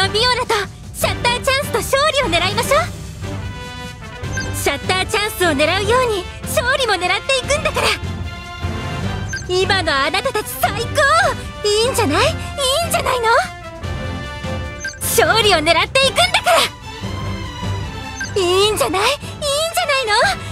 はビオラとシャッターチャンスと勝利を狙いましょう。シャッターチャンスを狙うように勝利も狙っていくんだから。今のあなたたち最高。いいんじゃない？いいんじゃないの？勝利を狙っていくんだから。いいんじゃない？いいんじゃないの？